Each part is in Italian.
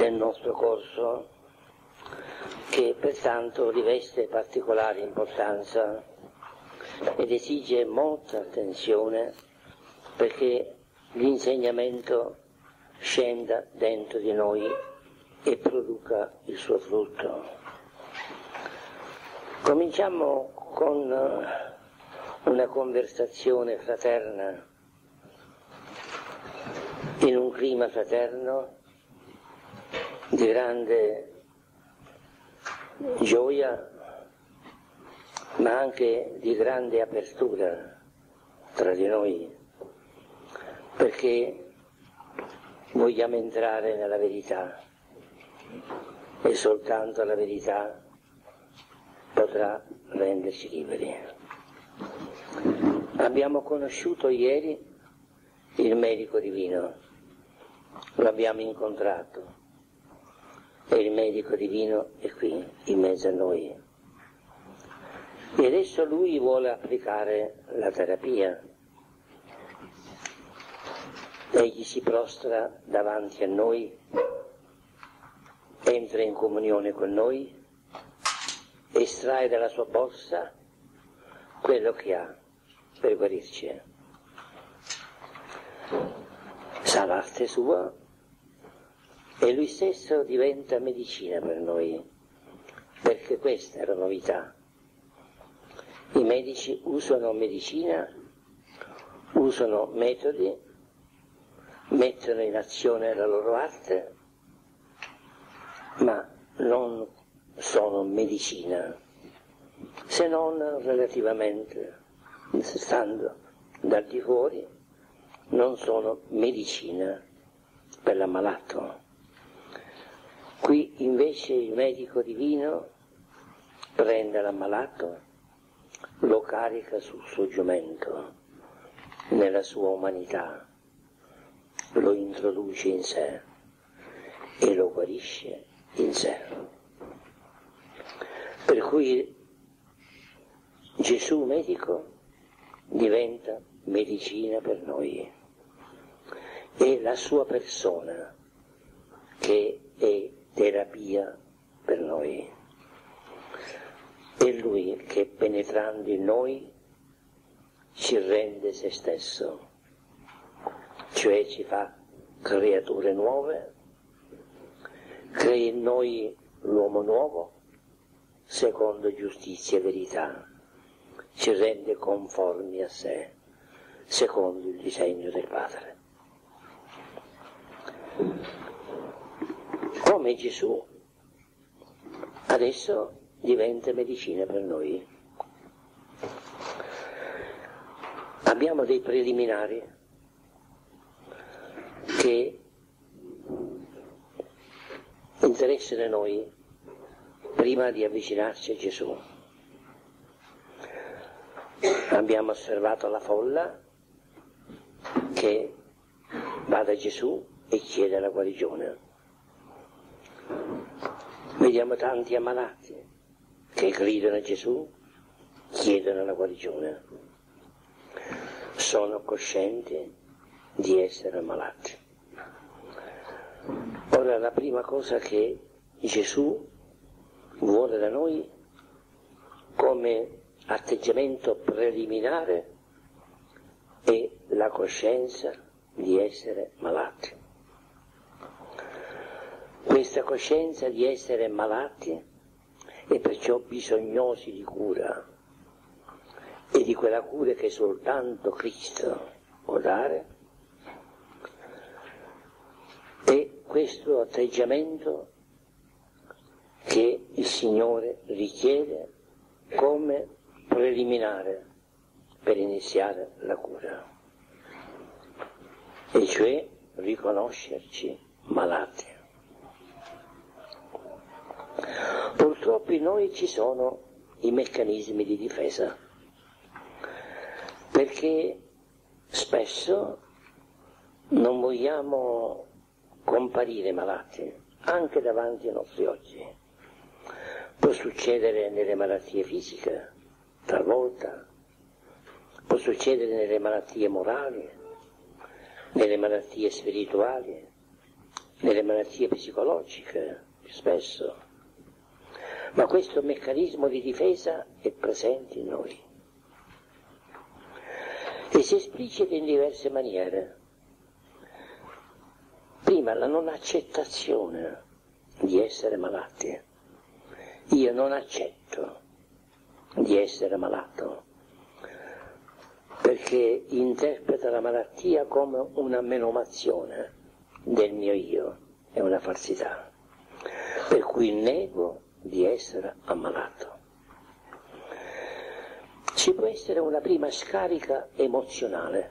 del nostro corso, che pertanto riveste particolare importanza ed esige molta attenzione perché l'insegnamento scenda dentro di noi e produca il suo frutto. Cominciamo con una conversazione fraterna, in un clima fraterno di grande gioia, ma anche di grande apertura tra di noi, perché vogliamo entrare nella verità e soltanto la verità potrà renderci liberi. Abbiamo conosciuto ieri il medico divino, l'abbiamo incontrato e il medico divino è qui in mezzo a noi. E adesso lui vuole applicare la terapia. Egli si prostra davanti a noi, entra in comunione con noi, estrae dalla sua borsa quello che ha per guarirci. Sa l'arte sua e lui stesso diventa medicina per noi, perché questa è la novità. I medici usano medicina, usano metodi, mettono in azione la loro arte, ma non sono medicina, se non relativamente, stando dal di fuori, non sono medicina per l'ammalato. Qui invece il medico divino prende l'ammalato, lo carica sul suo giumento, nella sua umanità, lo introduce in sé e lo guarisce in sé. Per cui Gesù medico diventa medicina per noi. È la sua persona che è terapia per noi. È lui che penetrando in noi ci rende se stesso, cioè ci fa creature nuove, crea in noi l'uomo nuovo, secondo giustizia e verità, ci rende conformi a sé, secondo il disegno del Padre. Come Gesù adesso diventa medicina per noi. Abbiamo dei preliminari che interessano a noi prima di avvicinarci a Gesù. Abbiamo osservato la folla che va da Gesù e chiede la guarigione. Vediamo tanti ammalati che gridano a Gesù, chiedono la guarigione. Sono coscienti di essere ammalati. Ora la prima cosa che Gesù vuole da noi come atteggiamento preliminare è la coscienza di essere malati. Questa coscienza di essere malati e perciò bisognosi di cura e di quella cura che soltanto Cristo può dare, è questo atteggiamento che il Signore richiede come preliminare per iniziare la cura, e cioè riconoscerci malati. Purtroppo in noi ci sono i meccanismi di difesa, perché spesso non vogliamo comparire malati, anche davanti ai nostri occhi. Può succedere nelle malattie fisiche, talvolta, può succedere nelle malattie morali, nelle malattie spirituali, nelle malattie psicologiche più spesso, ma questo meccanismo di difesa è presente in noi e si esplicita in diverse maniere. Prima, la non accettazione di essere malati. Io non accetto di essere malato, perché interpreta la malattia come una menomazione del mio io, è una falsità, per cui nego di essere ammalato. Ci può essere una prima scarica emozionale.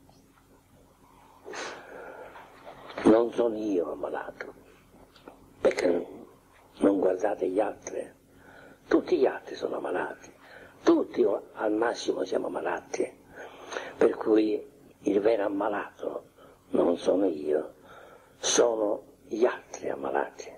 Non sono io ammalato, perché non guardate gli altri, tutti gli altri sono ammalati, tutti al massimo siamo malati, per cui il vero ammalato non sono io, sono gli altri ammalati.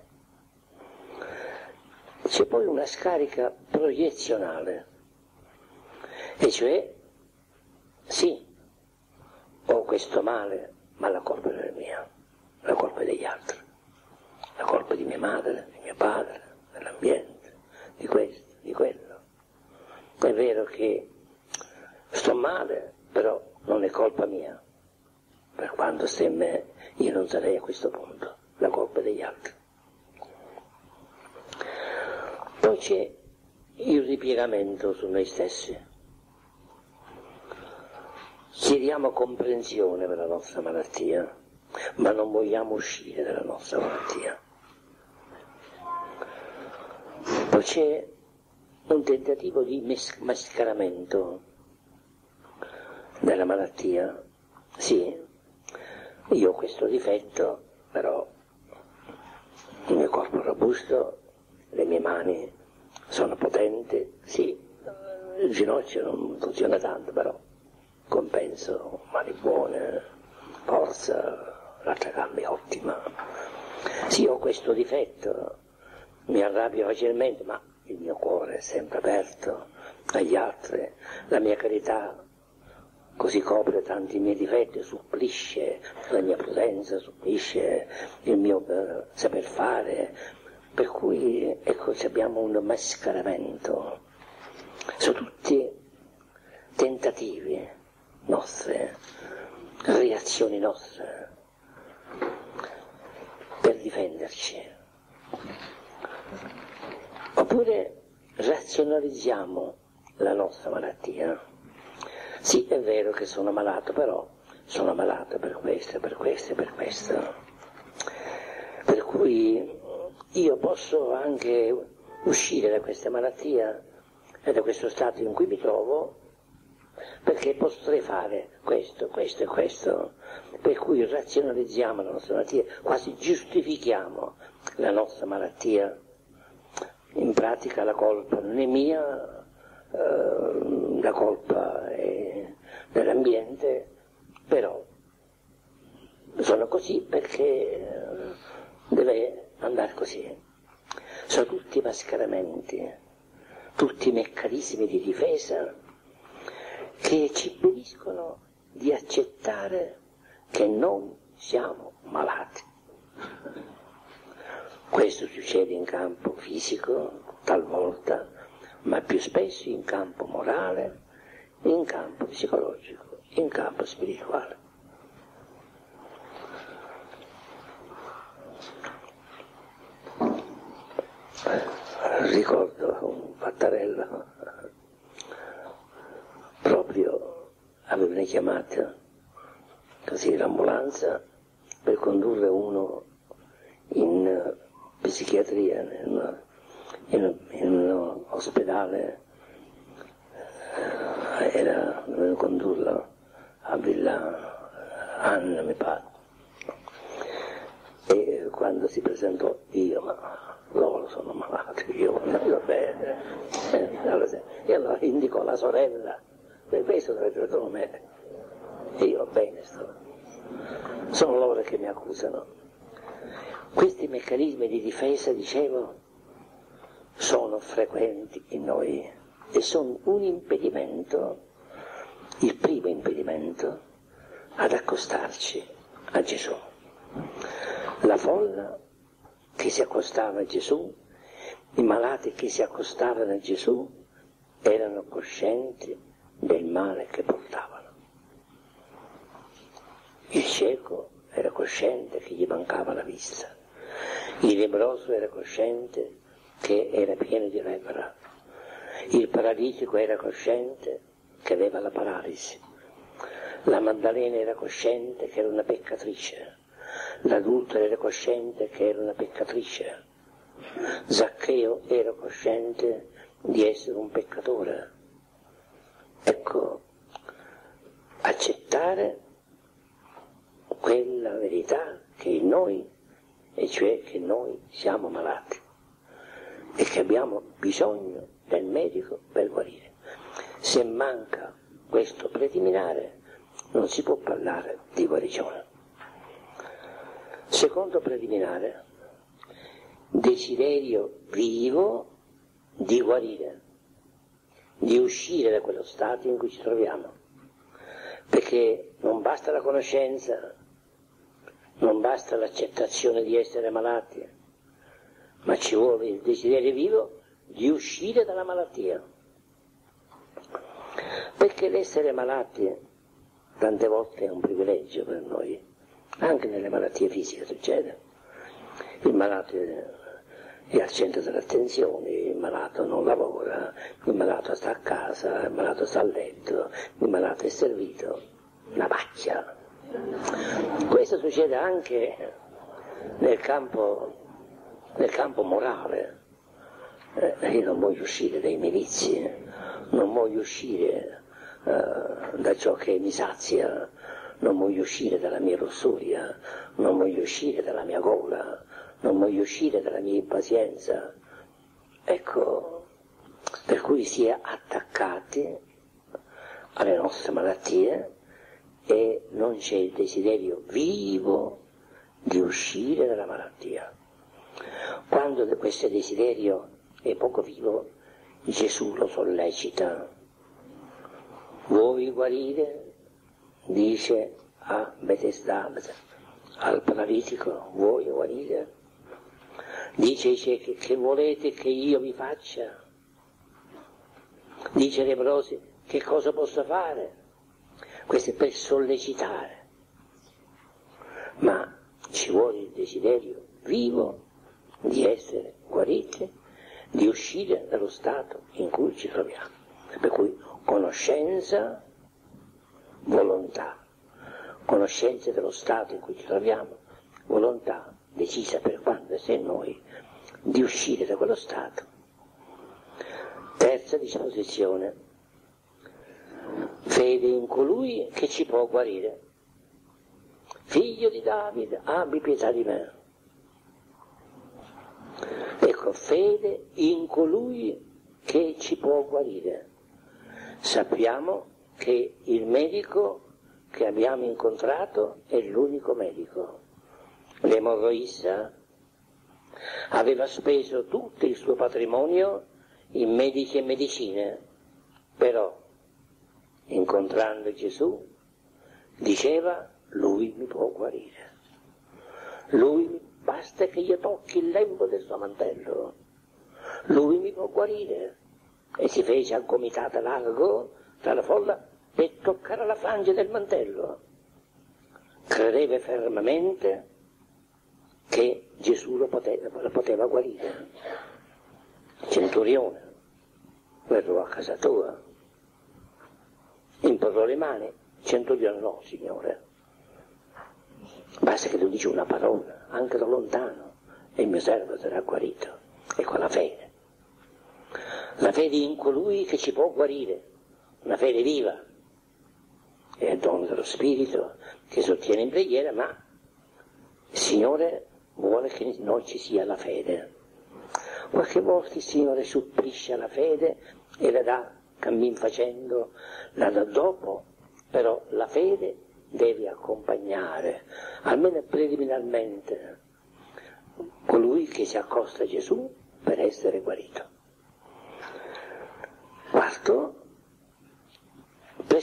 C'è poi una scarica proiezionale, e cioè, sì, ho questo male, ma la colpa non è mia, la colpa è degli altri, la colpa di mia madre, di mio padre, dell'ambiente, di questo, di quello. È vero che sto male, però non è colpa mia, per quanto sta in me, io non sarei a questo punto, la colpa è degli altri. Poi c'è il ripiegamento su noi stessi. Chiediamo comprensione per la nostra malattia, ma non vogliamo uscire dalla nostra malattia. Poi c'è un tentativo di mascaramento della malattia. Sì, io ho questo difetto, però il mio corpo è robusto, le mie mani sono potenti, sì, il ginocchio non funziona tanto, però compenso, mani buone, forza, l'altra gamba è ottima. Sì, ho questo difetto, mi arrabbio facilmente, ma il mio cuore è sempre aperto agli altri, la mia carità così copre tanti miei difetti, supplisce la mia prudenza, supplisce il mio saper fare, per cui ecco abbiamo un mascaramento. Sono tutti tentativi nostre, reazioni nostre per difenderci. Oppure razionalizziamo la nostra malattia. Sì, è vero che sono malato, però sono malato per questo, per questo e per questo. Per cui io posso anche uscire da questa malattia e da questo stato in cui mi trovo, perché potrei fare questo, questo e questo, per cui razionalizziamo la nostra malattia, quasi giustifichiamo la nostra malattia. In pratica la colpa non è mia, la colpa è dell'ambiente, però sono così perché deve andare così. Sono tutti mascaramenti, tutti meccanismi di difesa che ci impediscono di accettare che non siamo malati. Questo succede in campo fisico, talvolta, ma più spesso in campo morale, in campo psicologico, in campo spirituale. Ricordo un Pattarella, proprio aveva chiamata così l'ambulanza per condurre uno in psichiatria, in un ospedale, dovevano condurlo a Villa Anna, mi pare. E quando si presentò io, ma loro sono malati, io va bene. E allora indicò la sorella, per questo dovete vedere me. E io va bene sto. Sono loro che mi accusano. Questi meccanismi di difesa, dicevo, sono frequenti in noi e sono un impedimento, il primo impedimento, ad accostarci a Gesù. La folla che si accostava a Gesù, i malati che si accostavano a Gesù, erano coscienti del male che portavano. Il cieco era cosciente che gli mancava la vista, il lebbroso era cosciente che era pieno di lepra, il paralitico era cosciente che aveva la paralisi, la Maddalena era cosciente che era una peccatrice, l'adultero era cosciente che era una peccatrice, Zaccheo era cosciente di essere un peccatore. Ecco, accettare quella verità che in noi, e cioè che noi siamo malati e che abbiamo bisogno del medico per guarire. Se manca questo preliminare non si può parlare di guarigione. Secondo preliminare, desiderio vivo di guarire, di uscire da quello stato in cui ci troviamo, perché non basta la conoscenza, non basta l'accettazione di essere malati, ma ci vuole il desiderio vivo di uscire dalla malattia. Perché l'essere malati tante volte è un privilegio per noi, anche nelle malattie fisiche succede. Il malato è al centro dell'attenzione, il malato non lavora, il malato sta a casa, il malato sta a letto, il malato è servito, una pacchia. Questo succede anche nel campo morale. Io non voglio uscire dai miei vizi, non voglio uscire da ciò che mi sazia, non voglio uscire dalla mia lussuria, non voglio uscire dalla mia gola, non voglio uscire dalla mia impazienza. Ecco, per cui si è attaccati alle nostre malattie e non c'è il desiderio vivo di uscire dalla malattia. Quando questo desiderio è poco vivo, Gesù lo sollecita. Vuoi guarire? Dice a Betesda, al paralitico, vuoi guarire? Dice ai ciechi, che volete che io vi faccia? Dice ai lebbrosi, che cosa posso fare? Questo è per sollecitare, ma ci vuole il desiderio vivo di essere guariti, di uscire dallo stato in cui ci troviamo. Per cui conoscenza, volontà, conoscenza dello stato in cui ci troviamo, volontà decisa per quando e se in noi di uscire da quello stato. Terza disposizione, fede in colui che ci può guarire. Figlio di Davide, abbi pietà di me. Ecco, fede in colui che ci può guarire. Sappiamo che il medico che abbiamo incontrato è l'unico medico. L'emorroissa aveva speso tutto il suo patrimonio in medici e medicine, però incontrando Gesù diceva: lui mi può guarire, lui basta che io tocchi il lembo del suo mantello, lui mi può guarire. E si fece al comitato largo tra la folla per toccare la frangia del mantello. Credeva fermamente che Gesù lo poteva guarire. Centurione, verrò a casa tua, imporrò le mani. Centurione: no, Signore, basta che tu dici una parola, anche da lontano, e il mio servo sarà guarito. Ecco la fede in colui che ci può guarire, una fede viva, è il dono dello Spirito che sostiene in preghiera, ma il Signore vuole che in noi ci sia la fede. Qualche volta il Signore supplisce la fede e la dà cammin facendo, la dà dopo, però la fede deve accompagnare, almeno preliminarmente, colui che si accosta a Gesù per essere guarito. Quarto,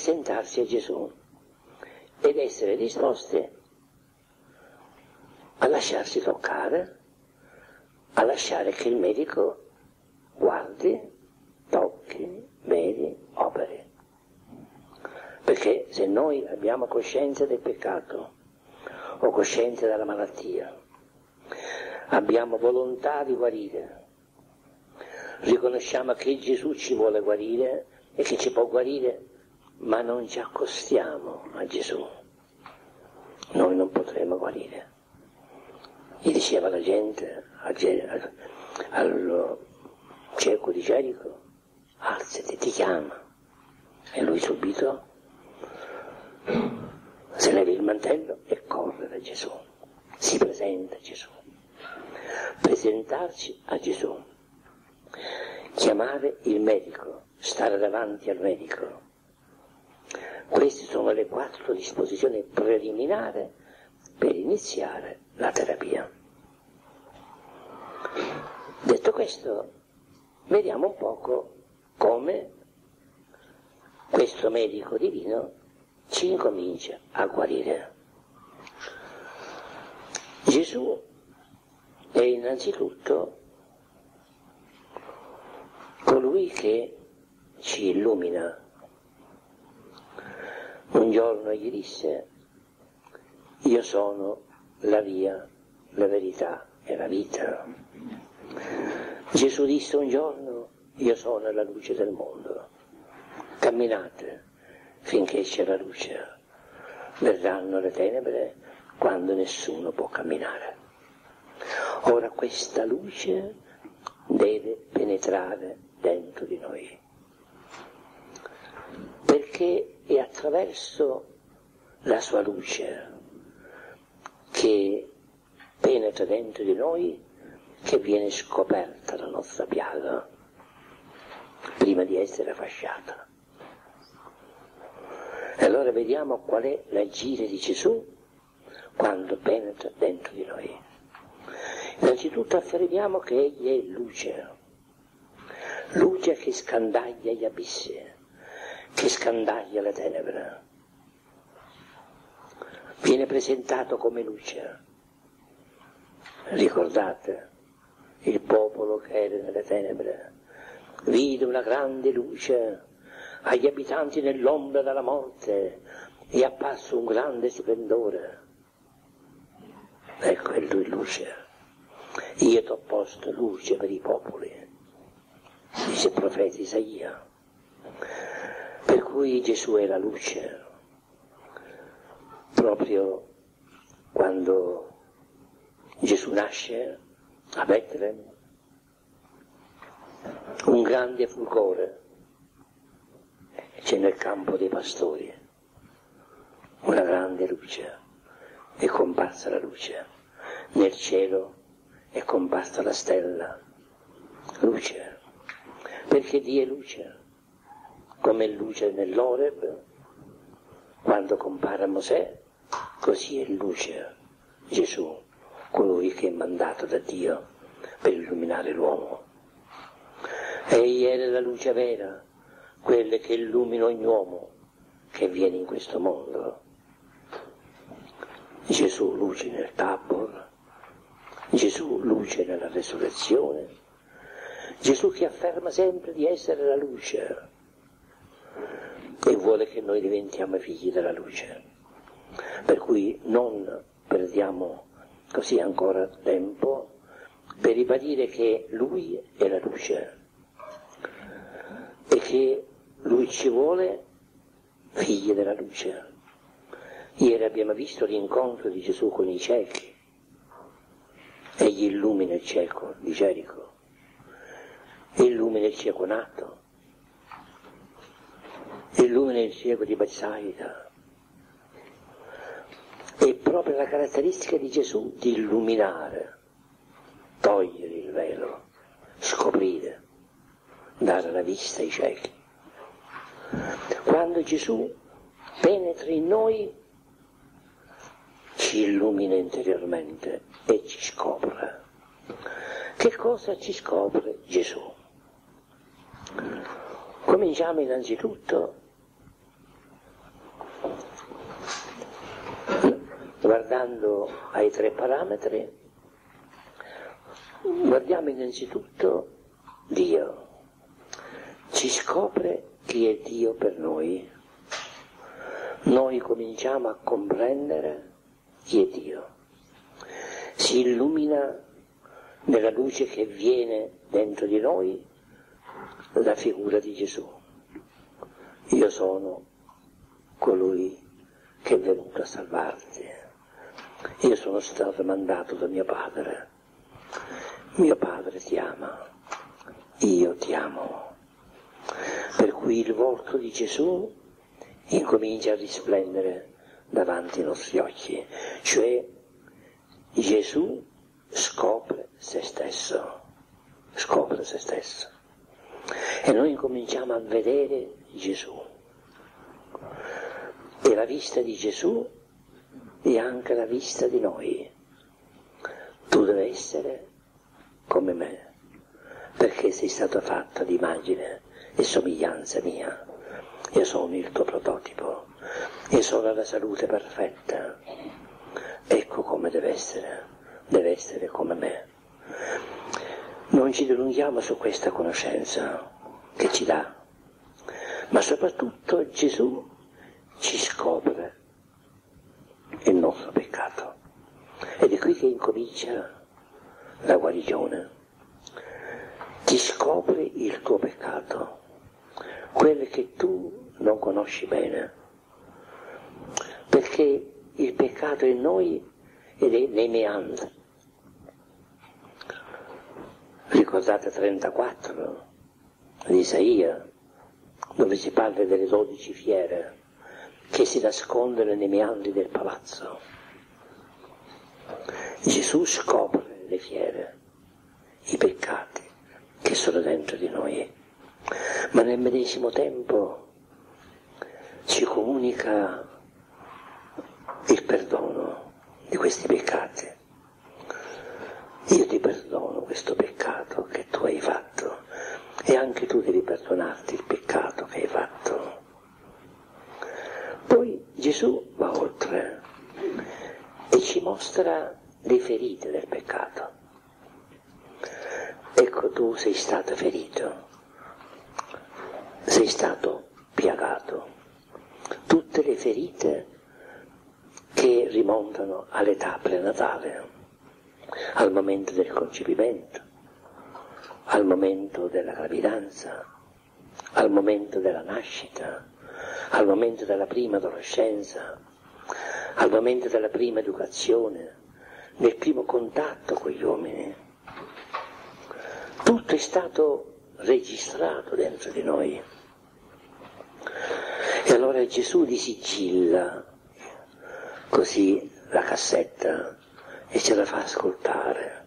presentarsi a Gesù ed essere disposti ad lasciarsi toccare, a lasciare che il medico guardi, tocchi, vedi, operi. Perché se noi abbiamo coscienza del peccato o coscienza della malattia, abbiamo volontà di guarire, riconosciamo che Gesù ci vuole guarire e che ci può guarire, ma non ci accostiamo a Gesù, noi non potremo guarire. Gli diceva la gente al cieco di Gerico: alzati, ti chiama. E lui subito se leva il mantello e corre da Gesù, si presenta a Gesù. Presentarci a Gesù, chiamare il medico, stare davanti al medico. Queste sono le 4 disposizioni preliminari per iniziare la terapia. Detto questo, vediamo un poco come questo medico divino ci incomincia a guarire. Gesù è innanzitutto colui che ci illumina. Un giorno gli disse: io sono la via, la verità e la vita. Gesù disse un giorno: io sono la luce del mondo. Camminate finché c'è la luce, verranno le tenebre quando nessuno può camminare. Ora questa luce deve penetrare dentro di noi, perché è attraverso la sua luce che penetra dentro di noi che viene scoperta la nostra piaga prima di essere fasciata. E allora vediamo qual è l'agire di Gesù quando penetra dentro di noi. Innanzitutto affermiamo che Egli è luce, luce che scandaglia gli abissi, che scandaglia le tenebre. Viene presentato come luce. Ricordate il popolo che era nelle tenebre? Vide una grande luce agli abitanti nell'ombra della morte, è apparso un grande splendore. Ecco, è lui luce. Io ti ho posto luce per i popoli, dice il profeta Isaia. Per cui Gesù è la luce. Proprio quando Gesù nasce a Betlemme, un grande fulgore c'è nel campo dei pastori, una grande luce, è comparsa la luce, nel cielo è comparsa la stella, luce, perché Dio è luce, come è luce nell'Oreb, quando compare Mosè, così è luce Gesù, colui che è mandato da Dio per illuminare l'uomo. Egli era la luce vera, quella che illumina ogni uomo che viene in questo mondo. Gesù luce nel Tabor, Gesù luce nella resurrezione, Gesù che afferma sempre di essere la luce e vuole che noi diventiamo figli della luce. Per cui non perdiamo così ancora tempo per ribadire che Lui è la luce e che Lui ci vuole figli della luce. Ieri abbiamo visto l'incontro di Gesù con i ciechi. Egli illumina il cieco di Gerico, illumina il cieco nato, illumina il cieco di Betsaida. È proprio la caratteristica di Gesù di illuminare, togliere il velo, scoprire, dare la vista ai ciechi. Quando Gesù penetra in noi, ci illumina interiormente e ci scopre. Che cosa ci scopre Gesù? Cominciamo innanzitutto guardando ai 3 parametri, guardiamo innanzitutto Dio. Ci scopre chi è Dio per noi. Noi cominciamo a comprendere chi è Dio. Si illumina nella luce che viene dentro di noi la figura di Gesù. Io sono colui che è venuto a salvarti. Io sono stato mandato da mio Padre. Mio Padre ti ama. Io ti amo. Per cui il volto di Gesù incomincia a risplendere davanti ai nostri occhi, cioè Gesù scopre se stesso, e noi incominciamo a vedere Gesù, e la vista di Gesù è anche la vista di noi. Tu devi essere come me, perché sei stato fatto ad immagine e somiglianza mia. Io sono il tuo prototipo, io sono la salute perfetta. Ecco come deve essere come me. Non ci dilunghiamo su questa conoscenza che ci dà, ma soprattutto Gesù ci scopre il nostro peccato. Ed è qui che incomincia la guarigione. Ti scopre il tuo peccato, quello che tu non conosci bene, perché il peccato è in noi ed è nei meandri. Ricordate 34 di Isaia, dove si parla delle 12 fiere che si nascondono nei meandri del palazzo. Gesù scopre le fiere, i peccati che sono dentro di noi, ma nel medesimo tempo ci comunica il perdono di questi peccati. Io ti perdono questo peccato che tu hai fatto, e anche tu devi perdonarti il peccato che hai fatto. Poi Gesù va oltre e ci mostra le ferite del peccato. Ecco, tu sei stato ferito, sei stato piagato. Tutte le ferite che rimontano all'età prenatale, al momento del concepimento, al momento della gravidanza, al momento della nascita, al momento della prima adolescenza, al momento della prima educazione, nel primo contatto con gli uomini. Tutto è stato registrato dentro di noi. E allora Gesù li sigilla così la cassetta e ce la fa ascoltare.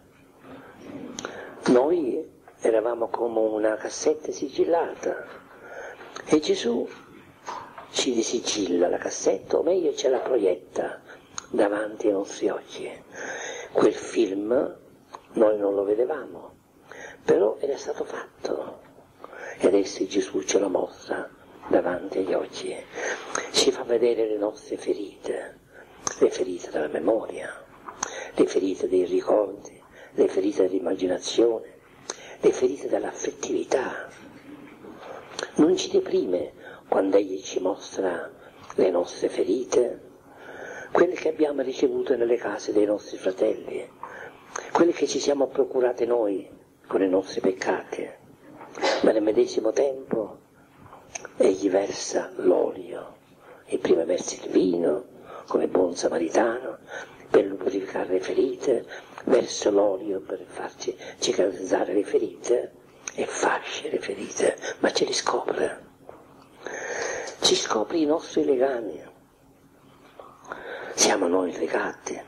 Noi eravamo come una cassetta sigillata e Gesù ci risigilla la cassetta, o meglio ce la proietta davanti ai nostri occhi. Quel film noi non lo vedevamo, però era stato fatto e adesso Gesù ce lo mostra davanti agli occhi, ci fa vedere le nostre ferite, le ferite della memoria, le ferite dei ricordi, le ferite dell'immaginazione, le ferite dell'affettività. Non ci deprime quando Egli ci mostra le nostre ferite, quelle che abbiamo ricevuto nelle case dei nostri fratelli, quelle che ci siamo procurate noi con i nostri peccati, ma nel medesimo tempo Egli versa l'olio, e prima versa il vino, come buon samaritano, per purificare le ferite, versa l'olio per farci cicatrizzare le ferite e fascia le ferite, ma ce li scopre. Ci scopre i nostri legami. Siamo noi legati.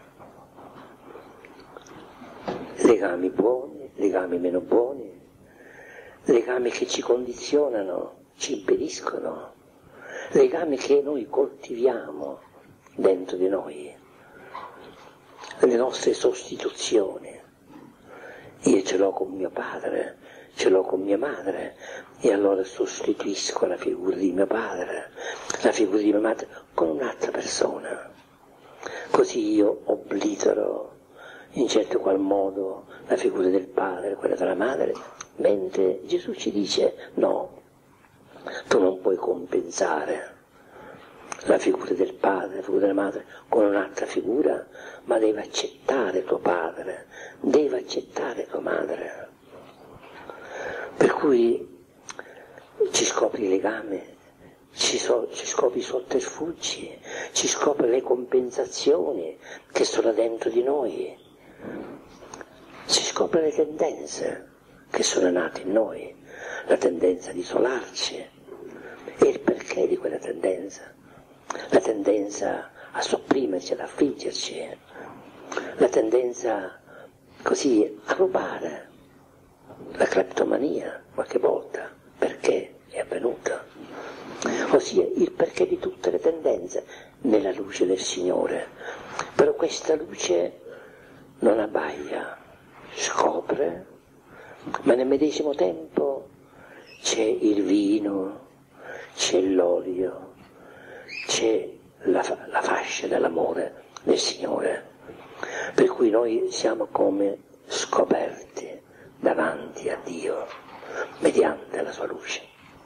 Legami buoni, legami meno buoni, legami che ci condizionano, ci impediscono, legami che noi coltiviamo dentro di noi, le nostre sostituzioni. Io ce l'ho con mio padre, ce l'ho con mia madre, e allora sostituisco la figura di mio padre, la figura di mia madre con un'altra persona così io oblitero in certo qual modo la figura del padre, quella della madre, mentre Gesù ci dice no, tu non puoi compensare la figura del padre, la figura della madre con un'altra figura, ma devi accettare tuo padre, devi accettare tua madre. Per cui ci scopri il legame, ci scopri i sotterfugi, ci scopri le compensazioni che sono dentro di noi, ci scopri le tendenze che sono nate in noi, la tendenza di isolarci e il perché di quella tendenza, la tendenza a sopprimerci, ad affliggerci, la tendenza così a rubare, la cleptomania qualche volta, perché è avvenuta, ossia il perché di tutte le tendenze nella luce del Signore. Però questa luce non abbaia, scopre, ma nel medesimo tempo c'è il vino, c'è l'olio, c'è la fascia dell'amore del Signore, per cui noi siamo come scoperti davanti a Dio mediante la sua luce.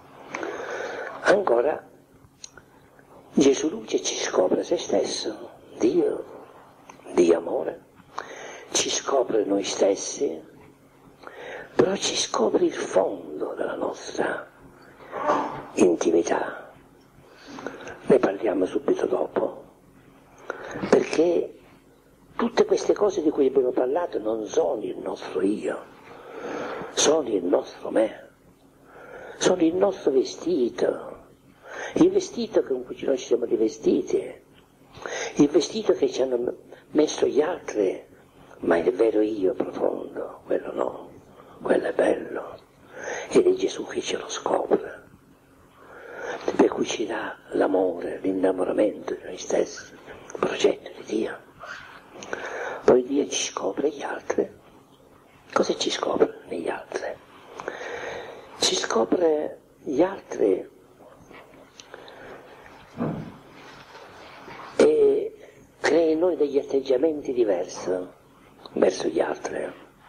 Ancora Gesù luce ci scopre se stesso, Dio amore, ci scopre noi stessi, però ci scopre il fondo della nostra intimità. Ne parliamo subito dopo, perché tutte queste cose di cui abbiamo parlato non sono il nostro io, sono il nostro me, sono il nostro vestito, il vestito con cui noi ci siamo rivestiti, il vestito che ci hanno messo gli altri, ma il vero io profondo, quello no, quello è bello, ed è Gesù che ce lo scopre, per cui ci dà l'amore, l'innamoramento di noi stessi, il progetto di Dio. Poi Dio ci scopre gli altri. Cosa ci scopre negli altri? Ci scopre gli altri e crea in noi degli atteggiamenti diversi verso gli altri.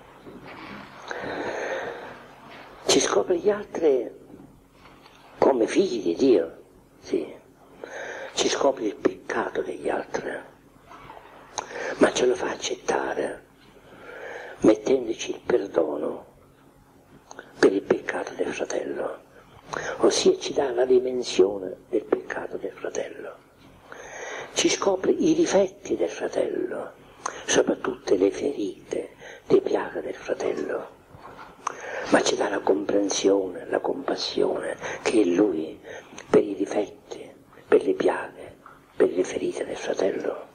Ci scopre gli altri come figli di Dio, sì. Ci scopre il peccato degli altri, ma ce lo fa accettare, mettendoci il perdono per il peccato del fratello, ossia ci dà la dimensione del peccato del fratello, ci scopre i difetti del fratello, soprattutto le ferite, le piaghe del fratello, ma ci dà la comprensione, la compassione che è Lui per i difetti, per le piaghe, per le ferite del fratello.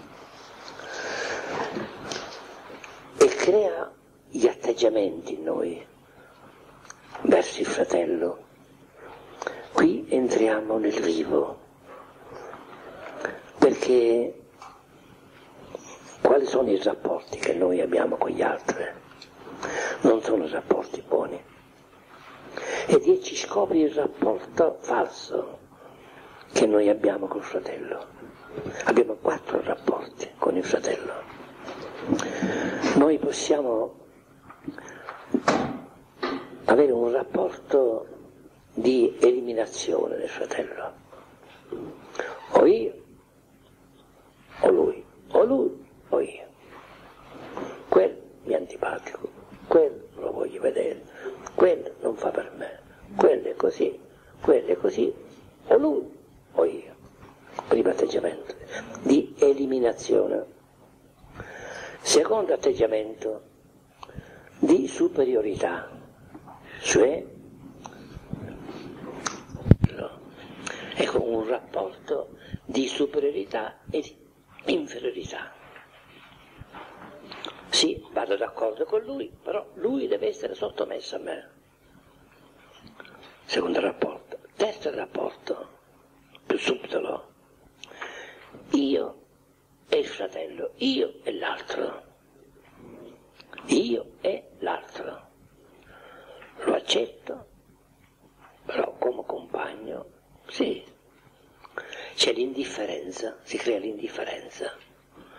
E crea gli atteggiamenti in noi verso il fratello. Qui entriamo nel vivo, perché quali sono i rapporti che noi abbiamo con gli altri? Non sono rapporti buoni. E Dio ci scopre il rapporto falso che noi abbiamo col fratello. Abbiamo 4 rapporti con il fratello. Noi possiamo avere un rapporto di eliminazione del fratello, o io o lui, o lui o io. Quello mi è antipatico, quello non lo voglio vedere, quello non fa per me, quello è così, o lui o io. Primo atteggiamento di eliminazione. Secondo atteggiamento di superiorità, cioè ecco un rapporto di superiorità e di inferiorità. Sì, vado d'accordo con lui, però lui deve essere sottomesso a me. Secondo rapporto. Terzo rapporto, più subdolo. Io e il fratello, io e l'altro. Io e l'altro. Lo accetto, però come compagno, sì. C'è l'indifferenza, si crea l'indifferenza.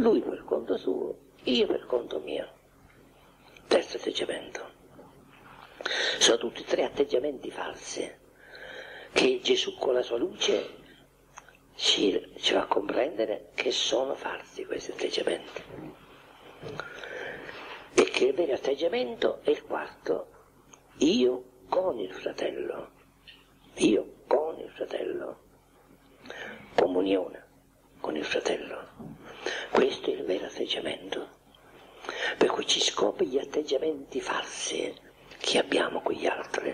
lui per conto suo, io per conto mio. Terzo atteggiamento. Sono tutti tre atteggiamenti falsi che Gesù con la sua luce ci fa comprendere che sono falsi questi atteggiamenti. E che il vero atteggiamento è il quarto: io con il fratello, io con il fratello, comunione con il fratello. Questo è il vero atteggiamento, per cui ci scopre gli atteggiamenti falsi che abbiamo con gli altri.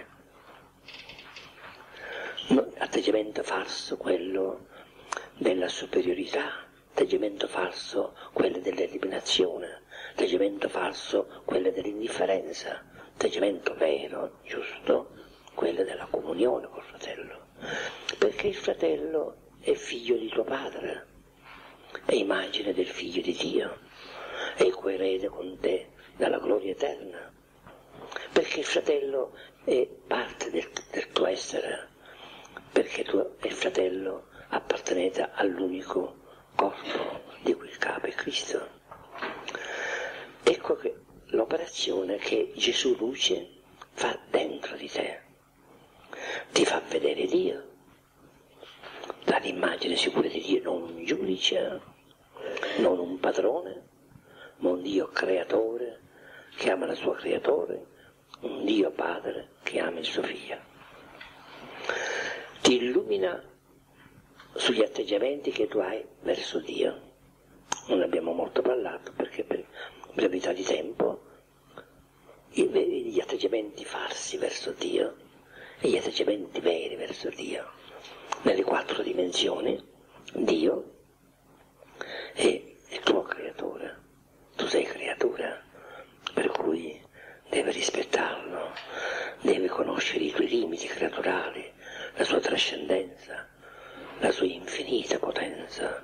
Atteggiamento falso quello della superiorità, atteggiamento falso quello dell'eliminazione, atteggiamento falso quello dell'indifferenza, atteggiamento vero, giusto, quello della comunione col fratello, perché il fratello è figlio di tuo padre, è immagine del figlio di Dio, è coerente con te dalla gloria eterna, perché il fratello è parte del tuo essere, perché tu e il fratello appartenete all'unico corpo di cui il capo è Cristo. Ecco che l'operazione che Gesù luce fa dentro di te, ti fa vedere Dio, dà l'immagine sicura di Dio, non un giudice, non un padrone, ma un Dio creatore che ama il suo creatore, un Dio padre che ama il suo figlio. Ti illumina sugli atteggiamenti che tu hai verso Dio. Non abbiamo molto parlato perché per brevità di tempo gli atteggiamenti falsi verso Dio e gli atteggiamenti veri verso Dio. Nelle quattro dimensioni Dio è il tuo creatore, tu sei creatura, per cui devi rispettarlo, devi conoscere i tuoi limiti creaturali, la sua trascendenza, la sua infinita potenza,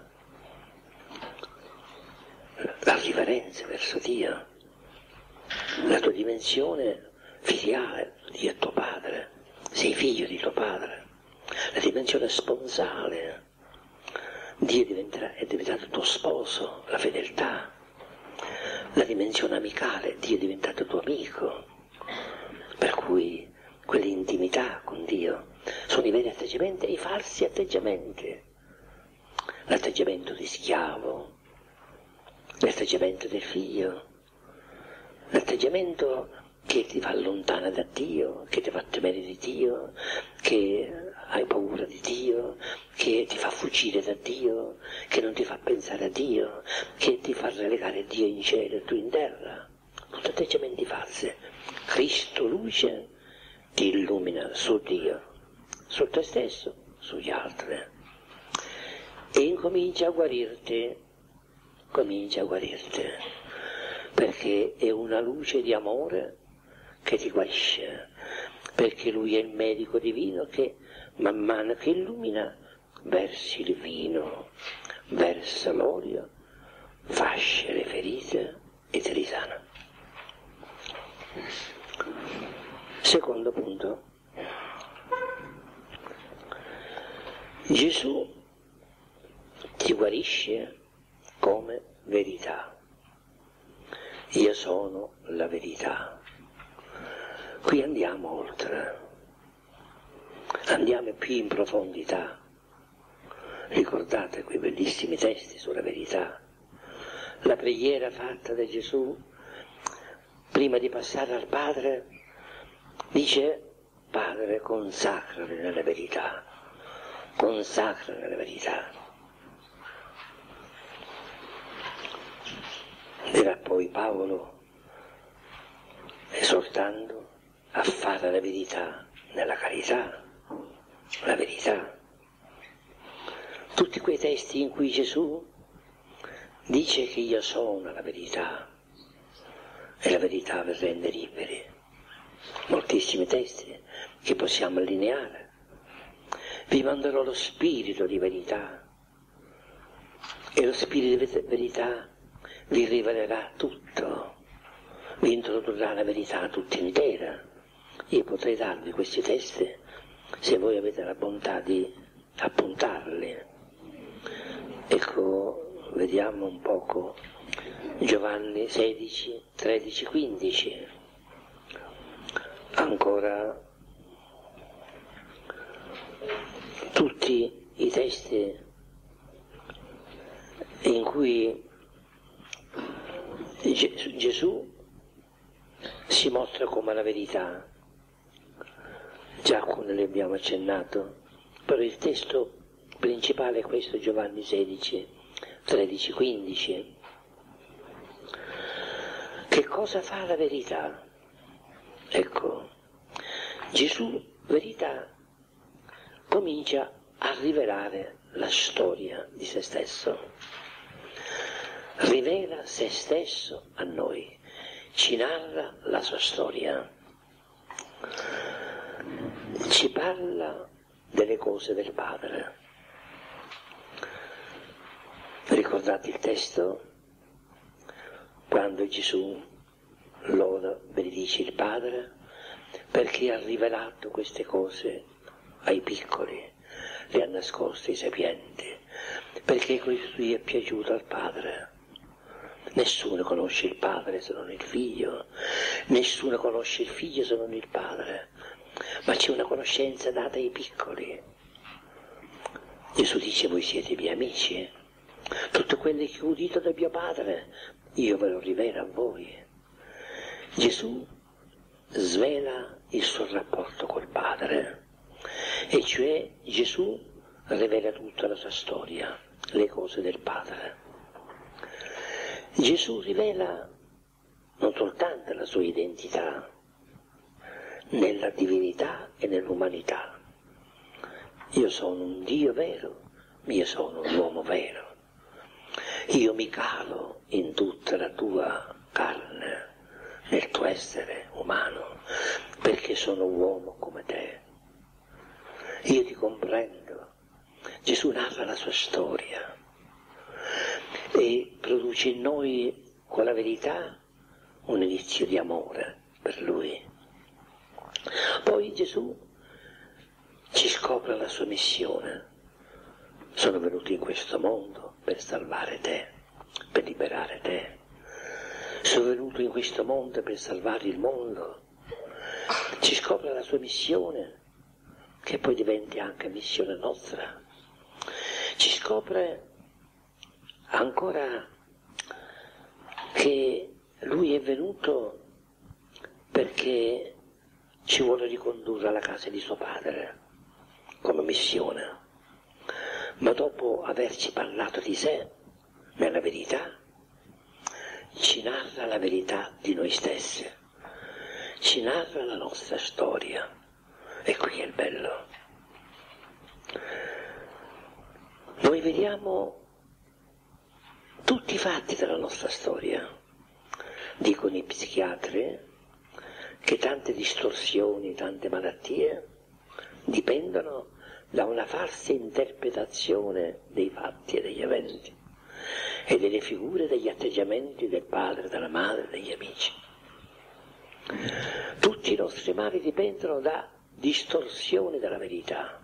la riverenza verso Dio, la tua dimensione filiale, Dio è tuo padre, sei figlio di tuo padre, la dimensione sponsale, Dio è diventato tuo sposo, la fedeltà, la dimensione amicale, Dio è diventato tuo amico, per cui quell'intimità con Dio sono i veri atteggiamenti e i falsi atteggiamenti, l'atteggiamento di schiavo, l'atteggiamento del figlio, l'atteggiamento che ti fa allontana da Dio, che ti fa temere di Dio, che hai paura di Dio, che ti fa fuggire da Dio, che non ti fa pensare a Dio, che ti fa relegare Dio in cielo e tu in terra. Tutti atteggiamenti falsi. Cristo luce ti illumina su Dio, su te stesso, sugli altri, e incomincia a guarirti, perché è una luce di amore che ti guarisce, perché Lui è il medico divino che man mano che illumina versi il vino, versa l'olio, fascia le ferite e ti risana. Secondo punto. Gesù ti guarisce come verità. Io sono la verità. Qui andiamo oltre, andiamo più in profondità. Ricordate quei bellissimi testi sulla verità. La preghiera fatta da Gesù prima di passare al Padre dice: Padre, consacrali nella verità, consacrali nella verità. Dirà poi Paolo, esortando a fare la verità nella carità, la verità. Tutti quei testi in cui Gesù dice che io sono la verità e la verità vi rende liberi. Moltissimi testi che possiamo allineare. Vi manderò lo spirito di verità e lo spirito di verità vi rivelerà tutto, vi introdurrà la verità tutta intera. Io potrei darvi questi testi se voi avete la bontà di appuntarli. Ecco, vediamo un poco Giovanni 16, 13, 15. Ancora tutti i testi in cui Gesù si mostra come la verità. Già alcune le abbiamo accennato, però il testo principale è questo, Giovanni 16, 13, 15. Che cosa fa la verità? Ecco, Gesù, verità, comincia a rivelare la storia di se stesso. Rivela se stesso a noi, ci narra la sua storia, ci parla delle cose del Padre. Ricordate il testo? Quando Gesù loda, benedice il Padre perché ha rivelato queste cose ai piccoli, le ha nascoste ai sapienti, perché così è piaciuto al Padre. Nessuno conosce il Padre se non il Figlio, nessuno conosce il Figlio se non il Padre, ma c'è una conoscenza data ai piccoli. Gesù dice: voi siete miei amici, tutto quello che ho udito da mio Padre io ve lo rivelo a voi. Gesù svela il suo rapporto col Padre, e cioè Gesù rivela tutta la sua storia, le cose del Padre. Gesù rivela non soltanto la sua identità, nella divinità e nell'umanità. Io sono un Dio vero, io sono un uomo vero. Io mi calo in tutta la tua carne, nel tuo essere umano, perché sono uomo come te. Io ti comprendo. Gesù narra la sua storia e produce in noi, con la verità, un inizio di amore per Lui. Poi Gesù ci scopre la sua missione. Sono venuto in questo mondo per salvare te, per liberare te. Sono venuto in questo mondo per salvare il mondo. Ci scopre la sua missione, che poi diventi anche missione nostra. Ci scopre ancora che Lui è venuto perché ci vuole ricondurre alla casa di suo Padre, come missione. Ma dopo averci parlato di sé, nella verità, ci narra la verità di noi stessi, ci narra la nostra storia. E qui è il bello. Noi vediamo tutti i fatti della nostra storia. Dicono i psichiatri che tante distorsioni, tante malattie dipendono da una falsa interpretazione dei fatti e degli eventi e delle figure, degli atteggiamenti del padre, della madre, degli amici. Tutti i nostri mali dipendono da distorsioni della verità.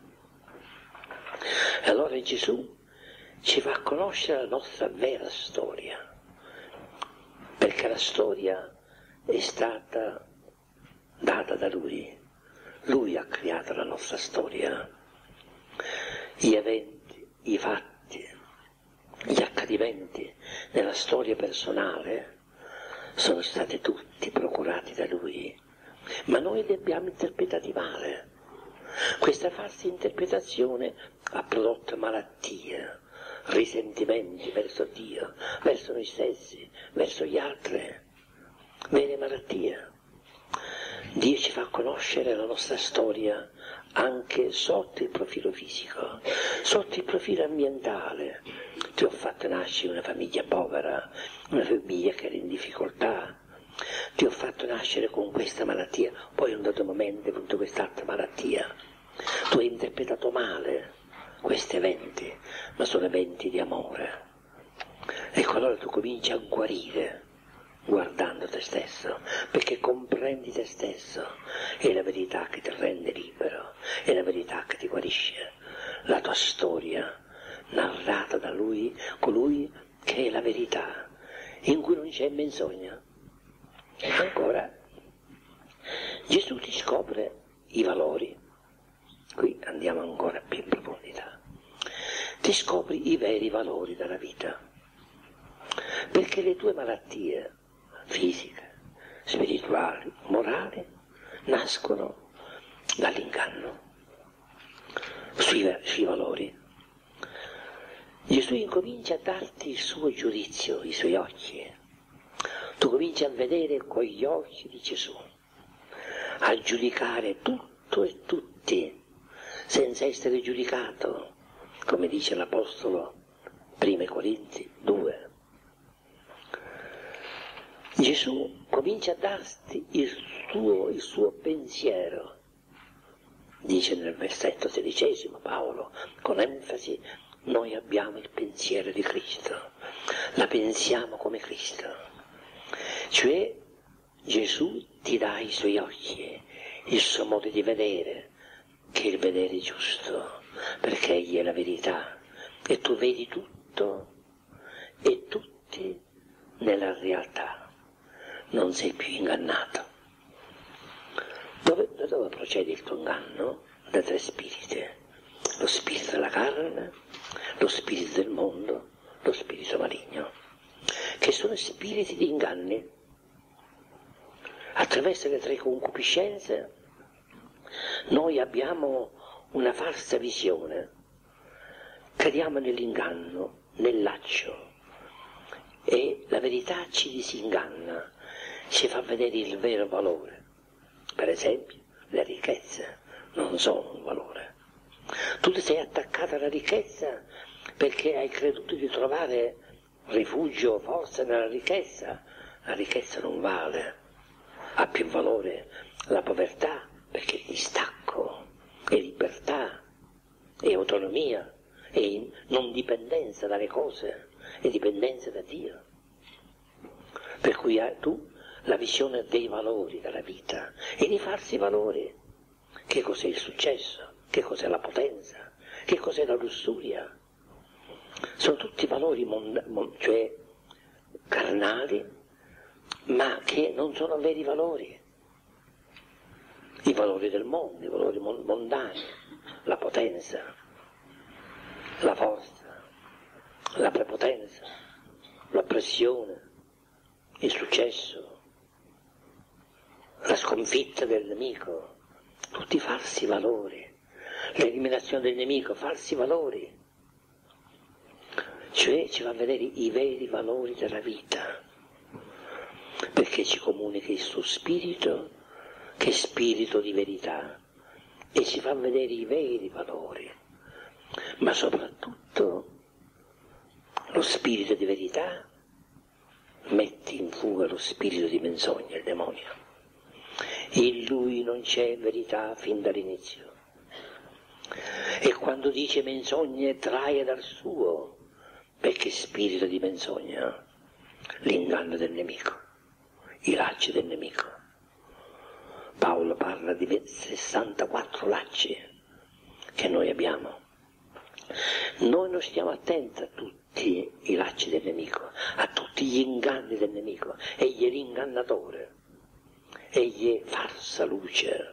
E allora Gesù ci fa conoscere la nostra vera storia, perché la storia è stata data da Lui. Lui ha creato la nostra storia. Gli eventi, i fatti, gli accadimenti nella storia personale sono stati tutti procurati da Lui, ma noi li abbiamo interpretati male. Questa falsa interpretazione ha prodotto malattie, risentimenti verso Dio, verso noi stessi, verso gli altri, vere malattie. Dio ci fa conoscere la nostra storia anche sotto il profilo fisico, sotto il profilo ambientale. Ti ho fatto nascere una famiglia povera, una famiglia che era in difficoltà, ti ho fatto nascere con questa malattia, poi in un dato momento è venuta quest'altra malattia. Tu hai interpretato male questi eventi, ma sono eventi di amore. Ecco, allora tu cominci a guarire guardando te stesso, perché comprendi te stesso, è la verità che ti rende libero, è la verità che ti guarisce. La tua storia narrata da Lui, colui che è la verità, in cui non c'è menzogna. E ancora, Gesù ti scopre i valori. Qui andiamo ancora più in profondità. Ti scopri i veri valori della vita. Perché le tue malattie fisiche, spirituali, morali, nascono dall'inganno sui valori. Gesù incomincia a darti il suo giudizio, i suoi occhi. Tu cominci a vedere con gli occhi di Gesù, a giudicare tutto e tutti, senza essere giudicato, come dice l'Apostolo 1 Corinzi 2. Gesù comincia a darti il suo pensiero. Dice nel versetto 16 Paolo, con enfasi, noi abbiamo il pensiero di Cristo, la pensiamo come Cristo. Cioè Gesù ti dà i suoi occhi, il suo modo di vedere, che è il vedere giusto, perché egli è la verità, e tu vedi tutto e tutti nella realtà. Non sei più ingannato. Da dove procede il tuo inganno? Da tre spiriti. Lo spirito della carne, lo spirito del mondo, lo spirito maligno, che sono spiriti di inganni. Attraverso le tre concupiscenze noi abbiamo una falsa visione, cadiamo nell'inganno, nel laccio, e la verità ci disinganna, ci fa vedere il vero valore. Per esempio, le ricchezze non sono un valore. Tu ti sei attaccata alla ricchezza perché hai creduto di trovare rifugio o forza nella ricchezza. La ricchezza non vale, ha più valore la povertà, perché è distacco, è libertà, è autonomia, è non dipendenza dalle cose, è dipendenza da Dio. Per cui tu la visione dei valori della vita e di falsi valori. Che cos'è il successo? Che cos'è la potenza? Che cos'è la lussuria? Sono tutti valori cioè carnali, ma che non sono veri valori. I valori del mondo, i valori mondani, la potenza, la forza, la prepotenza, l'oppressione, il successo, la sconfitta del nemico, tutti falsi valori, l'eliminazione del nemico, falsi valori. Cioè ci fa vedere i veri valori della vita, perché ci comunica il suo spirito, che è spirito di verità, e ci fa vedere i veri valori, ma soprattutto lo spirito di verità mette in fuga lo spirito di menzogna, il demonio. In lui non c'è verità fin dall'inizio, e quando dice menzogne trae dal suo, perché spirito di menzogna, l'inganno del nemico, i lacci del nemico. Paolo parla di 64 lacci che noi abbiamo. Noi non stiamo attenti a tutti i lacci del nemico, a tutti gli inganni del nemico. Egli è l'ingannatore, egli è falsa luce,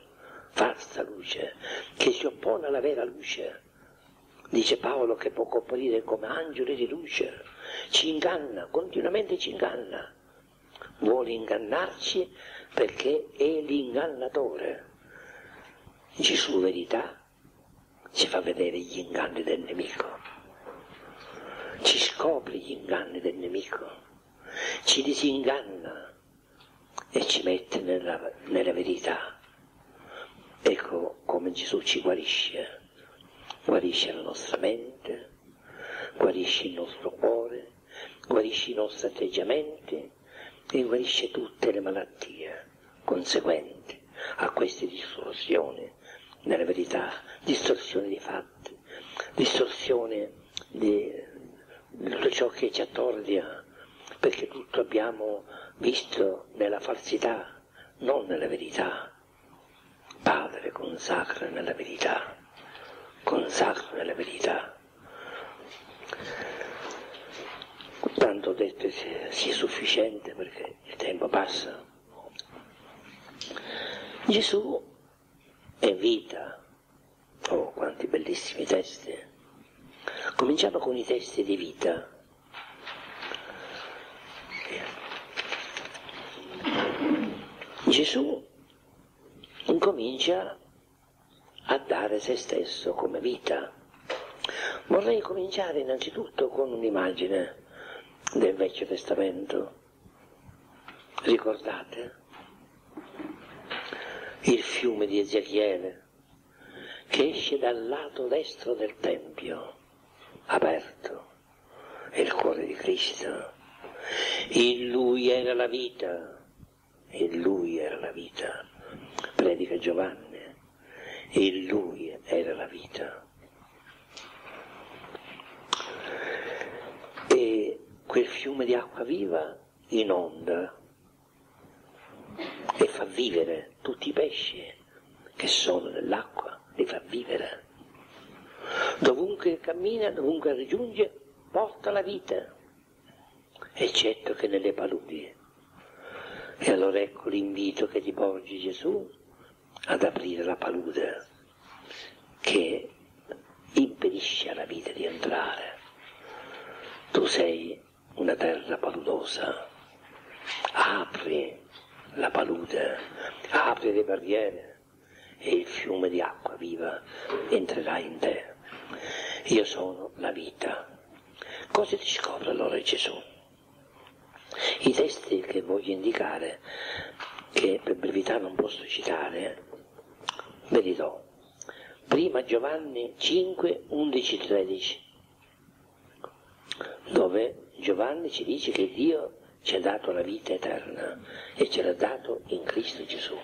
che si oppone alla vera luce. Dice Paolo che può comparire come angelo di luce, ci inganna, continuamente ci inganna, vuole ingannarci perché è l'ingannatore. Gesù verità ci fa vedere gli inganni del nemico, ci scopre gli inganni del nemico, ci disinganna e ci mette nella verità. Ecco come Gesù ci guarisce la nostra mente, guarisce il nostro cuore, guarisce i nostri atteggiamenti e guarisce tutte le malattie conseguenti a queste distorsioni nella verità, distorsione di fatti, distorsione di tutto ciò che ci attordia, perché tutto abbiamo visto nella falsità, non nella verità. Padre, consacra nella verità, consacra nella verità. quanto ho detto sia sufficiente perché il tempo passa. Gesù è vita. Oh, quanti bellissimi testi. Cominciamo con i testi di vita. Gesù incomincia a dare se stesso come vita. Vorrei cominciare innanzitutto con un'immagine del Vecchio Testamento. Ricordate? Il fiume di Ezechiele che esce dal lato destro del Tempio, aperto, è il cuore di Cristo. In Lui era la vita, in Lui era la vita, predica Giovanni, in Lui era la vita. E quel fiume di acqua viva inonda e fa vivere tutti i pesci che sono nell'acqua, li fa vivere. Dovunque cammina, dovunque raggiunge, porta la vita, eccetto che nelle paludi. E allora ecco l'invito che ti porge Gesù ad aprire la palude che impedisce alla vita di entrare. Tu sei una terra paludosa, apri la palude, apri le barriere e il fiume di acqua viva entrerà in te. Io sono la vita. Cosa ti scopre allora Gesù? I testi che voglio indicare, che per brevità non posso citare, ve li do. Prima Giovanni 5, 11, 13, dove Giovanni ci dice che Dio ci ha dato la vita eterna e ce l'ha dato in Cristo Gesù.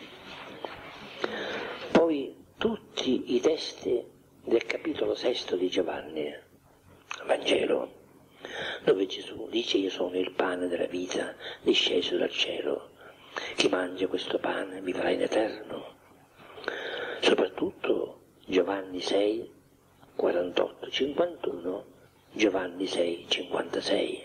Poi tutti i testi del capitolo 6 di Giovanni, Vangelo, dove Gesù dice: io sono il pane della vita disceso dal cielo, chi mangia questo pane vivrà in eterno. Soprattutto Giovanni 6, 48, 51, Giovanni 6, 56.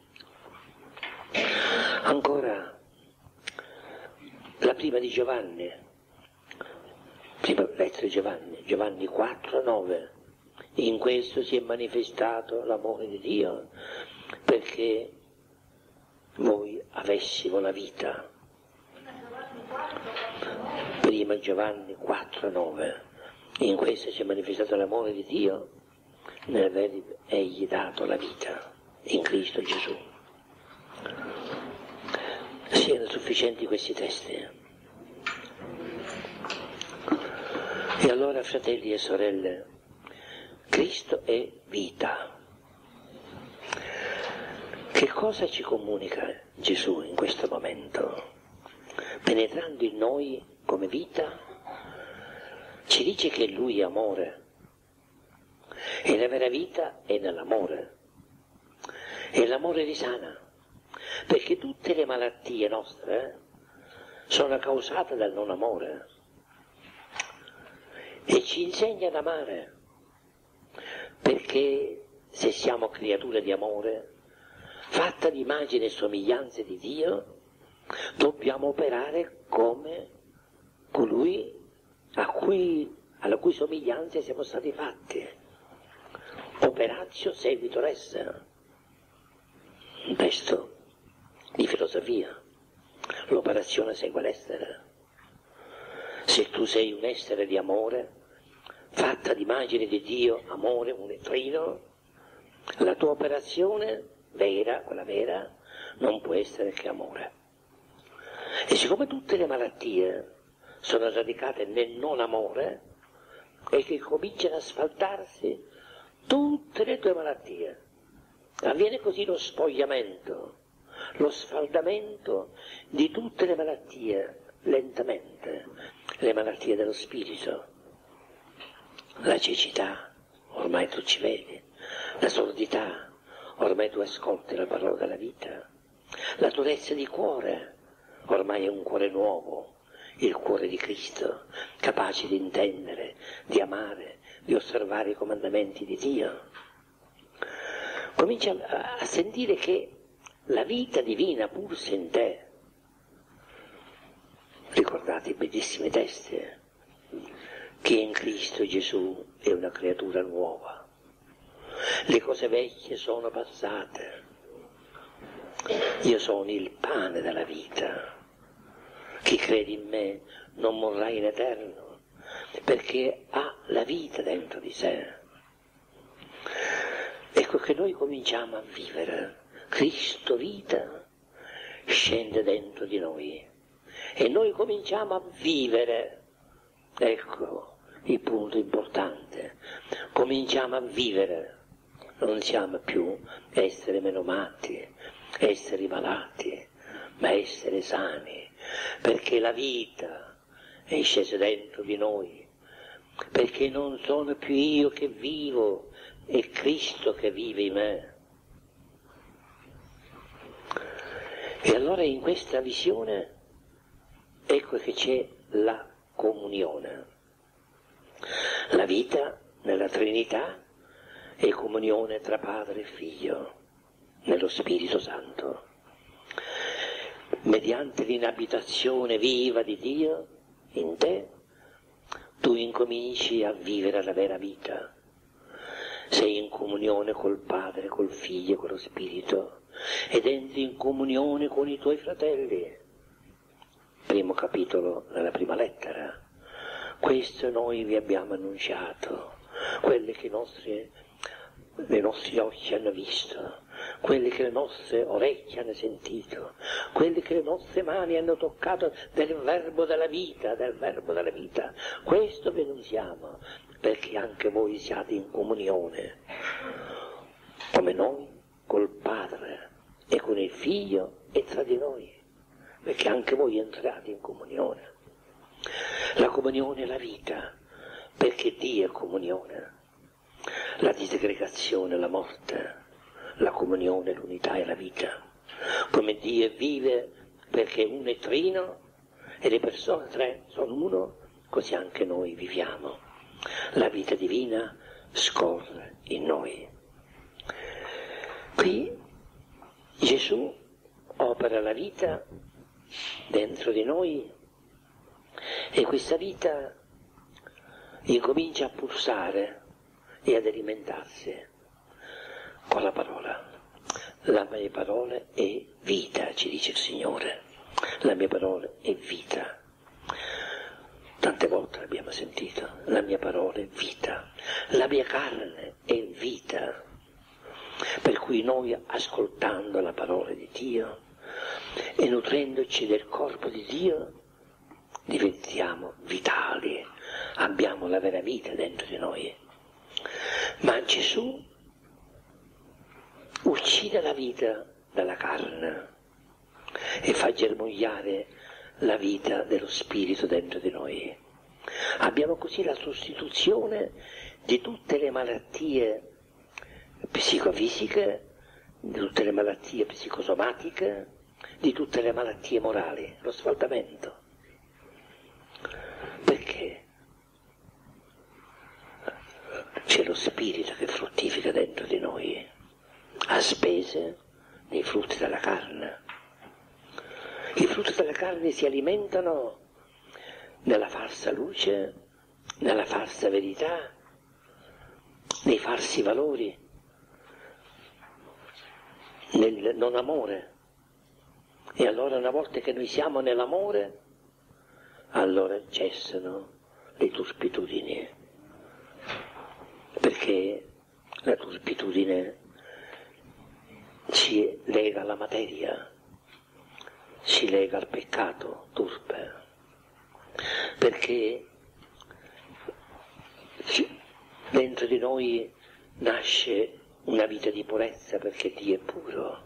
Ancora la prima di Giovanni, prima lettera di Giovanni, Giovanni 4, 9. In questo si è manifestato l'amore di Dio, perché voi avessimo la vita. Prima Giovanni 4, 9. In questo si è manifestato l'amore di Dio, nell'aver egli dato la vita in Cristo Gesù. Siano sufficienti questi testi. E allora, fratelli e sorelle, Cristo è vita. Che cosa ci comunica Gesù in questo momento? Penetrando in noi come vita, ci dice che Lui è amore, e la vera vita è nell'amore, e l'amore risana, perché tutte le malattie nostre sono causate dal non amore, e ci insegna ad amare, perché se siamo creature di amore, fatta di immagine e somiglianze di Dio, dobbiamo operare come colui alla cui somiglianza siamo stati fatti. Operatio seguitur esse, un testo di filosofia. L'operazione segue l'essere. Se tu sei un essere di amore, fatta di immagine di Dio, amore, un lettrino, la tua operazione vera, quella vera, non può essere che amore. E siccome tutte le malattie sono radicate nel non amore, e che cominciano a sfaldarsi tutte le tue malattie, avviene così lo spogliamento, lo sfaldamento di tutte le malattie, lentamente, le malattie dello spirito, la cecità, ormai tu ci vedi, la sordità, ormai tu ascolti la parola della vita, la durezza di cuore, ormai è un cuore nuovo, il cuore di Cristo, capace di intendere, di amare, di osservare i comandamenti di Dio. cominci a sentire che la vita divina pulsa in te. Ricordate i bellissimi testi, che in Cristo Gesù è una creatura nuova. Le cose vecchie sono passate. Io sono il pane della vita. Chi crede in me non morrà in eterno, perché ha la vita dentro di sé. Ecco che noi cominciamo a vivere. Cristo vita scende dentro di noi e noi cominciamo a vivere. Ecco il punto importante. Cominciamo a vivere. Non siamo più esseri menomati, esseri malati, ma essere sani, perché la vita è scesa dentro di noi, perché non sono più io che vivo, è Cristo che vive in me. E allora in questa visione ecco che c'è la comunione. La vita nella Trinità è comunione tra Padre e Figlio, nello Spirito Santo. Mediante l'inabitazione viva di Dio in te, tu incominci a vivere la vera vita. Sei in comunione col Padre, col Figlio, con lo Spirito, ed entri in comunione con i tuoi fratelli. Primo capitolo della prima lettera. Questo noi vi abbiamo annunciato, quelle che i nostri occhi hanno visto, quelle che le nostre orecchie hanno sentito, quelle che le nostre mani hanno toccato del verbo della vita, Questo vi annunziamo, perché anche voi siate in comunione, come noi, col Padre e con il Figlio e tra di noi, perché anche voi entrate in comunione. La comunione è la vita, perché Dio è comunione. La disgregazione è la morte, la comunione, l'unità è la vita. Come Dio vive perché uno è trino e le persone tre sono uno, così anche noi viviamo. La vita divina scorre in noi. Qui Gesù opera la vita dentro di noi e questa vita incomincia a pulsare e ad alimentarsi con la parola. La mia parola è vita, ci dice il Signore. La mia parola è vita. Tante volte l'abbiamo sentito. La mia parola è vita. La mia carne è vita. Per cui noi, ascoltando la parola di Dio e nutrendoci del corpo di Dio, diventiamo vitali, abbiamo la vera vita dentro di noi. Ma Gesù uccide la vita dalla carne e fa germogliare la vita dello spirito dentro di noi. Abbiamo così la sostituzione di tutte le malattie psicofisiche, di tutte le malattie psicosomatiche, di tutte le malattie morali, lo sfaldamento. Perché? C'è lo spirito che fruttifica dentro di noi, a spese dei frutti della carne. I frutti della carne si alimentano nella falsa luce, nella falsa verità, nei falsi valori, nel non amore. E allora una volta che noi siamo nell'amore, allora cessano le turpitudini, perché la turpitudine ci lega alla materia, ci lega al peccato turpe, perché dentro di noi nasce una vita di purezza, perché Dio è puro.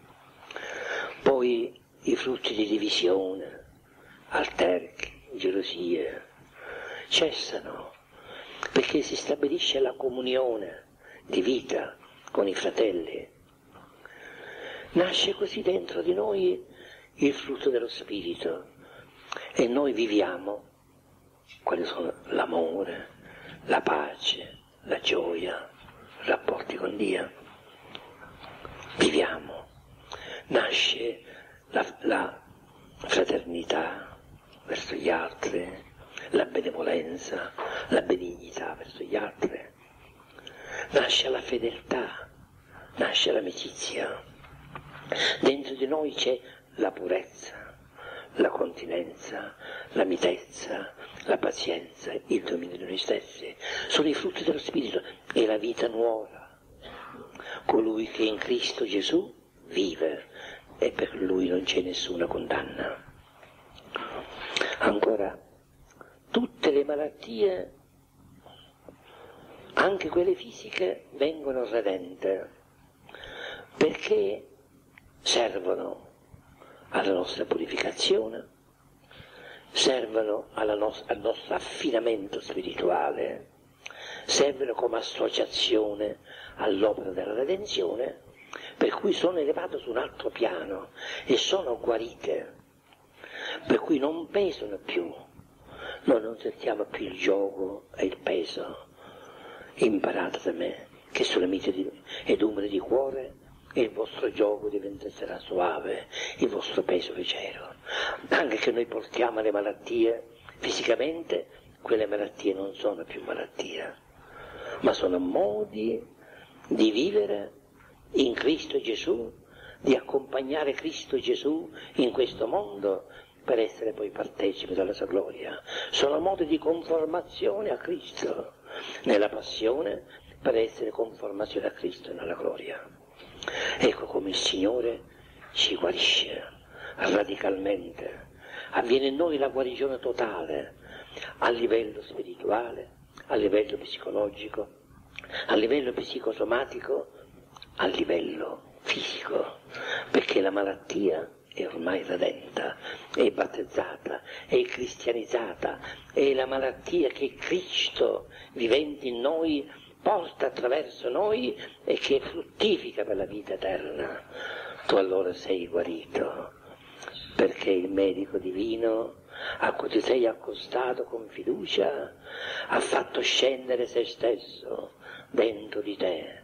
Poi i frutti di divisione, alterchi, gelosie, cessano, perché si stabilisce la comunione di vita con i fratelli. Nasce così dentro di noi il frutto dello Spirito e noi viviamo quali sono l'amore, la pace, la gioia, rapporti con Dio. viviamo. Nasce la fraternità verso gli altri, la benevolenza, la benignità verso gli altri. Nasce la fedeltà, nasce l'amicizia. Dentro di noi c'è la purezza, la continenza, la mitezza, la pazienza, il dominio di noi stessi. Sono i frutti dello Spirito e la vita nuova. Colui che in Cristo Gesù vive e per lui non c'è nessuna condanna. Ancora, tutte le malattie, anche quelle fisiche, vengono redente perché servono alla nostra purificazione, servono al nostro affinamento spirituale, servono come associazione all'opera della redenzione, per cui sono elevato su un altro piano e sono guarite, per cui non pesano più, noi non sentiamo più il gioco e il peso. Imparate da me che sulle mite ed umili di cuore e il vostro gioco diventerà suave, il vostro peso leggero. Anche che noi portiamo le malattie fisicamente, quelle malattie non sono più malattie, ma sono modi di vivere in Cristo Gesù, di accompagnare Cristo Gesù in questo mondo per essere poi partecipi della sua gloria. Sono modi di conformazione a Cristo nella passione per essere conformazione a Cristo nella gloria. Ecco come il Signore ci guarisce radicalmente. Avviene in noi la guarigione totale a livello spirituale, a livello psicologico, a livello psicosomatico, a livello fisico, perché la malattia è ormai redenta, è battezzata, è cristianizzata, è la malattia che Cristo vivente in noi porta attraverso noi e che fruttifica per la vita eterna. Tu allora sei guarito, perché il medico divino a cui ti sei accostato con fiducia ha fatto scendere se stesso dentro di te.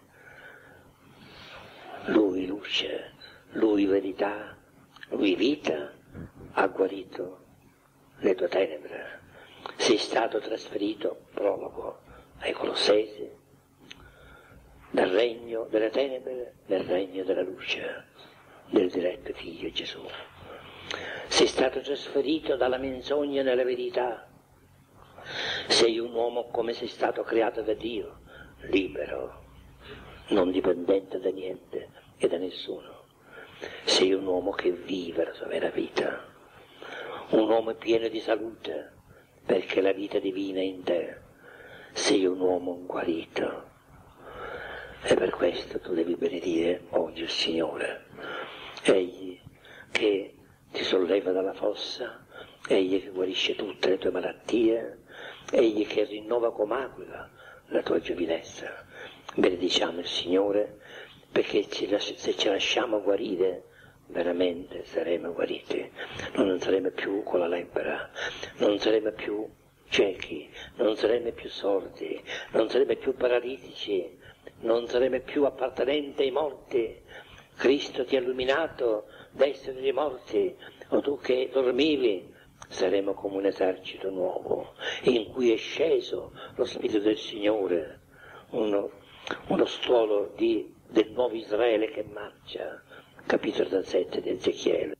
Lui luce, lui verità, lui vita, ha guarito le tue tenebre. Sei stato trasferito, prologo ai Colossesi, dal regno delle tenebre nel regno della luce del diletto Figlio Gesù. Sei stato trasferito dalla menzogna nella verità. Sei un uomo come sei stato creato da Dio, libero, non dipendente da niente e da nessuno. Sei un uomo che vive la sua vera vita, un uomo pieno di salute, perché la vita divina è in te. Sei un uomo guarito. E per questo tu devi benedire oggi il Signore, Egli che ti solleva dalla fossa, Egli che guarisce tutte le tue malattie, Egli che rinnova come aquila la tua giovinezza. Benediciamo il Signore, perché se ci lasciamo guarire, veramente saremo guariti. Non saremo più con la lebbra, non saremo più ciechi, non saremo più sordi, non saremo più paralitici, non saremo più appartenenti ai morti. Cristo ti ha illuminato d'essere dei morti, o tu che dormivi, saremo come un esercito nuovo, in cui è sceso lo Spirito del Signore, uno stuolo del nuovo Israele che marcia, capitolo 7 di Ezechiele.